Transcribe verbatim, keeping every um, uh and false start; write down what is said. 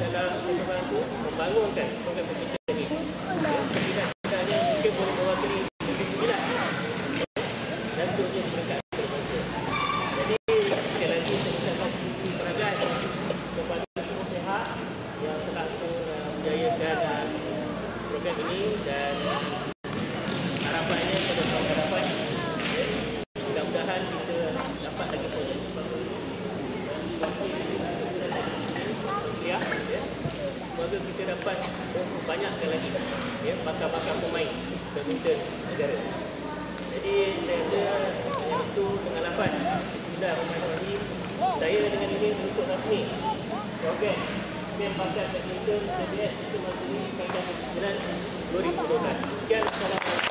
adalah membantu membangunkan program badminton ini. Tidak hanya mungkin boleh mewakili Negeri Sembilan dan seterusnya di peringkat antarabangsa. Jadi sekali lagi saya ucapkan sisi peragaan kepada semua pihak yang telah menjayakan program ini dan harapannya pada tahun hadapan mudah-mudahan kita dapat lagi projek baru ya, ya. Semoga kita dapat banyakkan lagi ya, bakal-bakal pemain badminton negara. Jadi saya rasa itu pengalaman Bismillahirrahmanirrahim. Saya dengan ini menutup rasmi program Pem Bakat Badminton D B S Sistem Masjid Kerajaan Sembilan dua ribu dua belas. Sekian, assalamualaikum.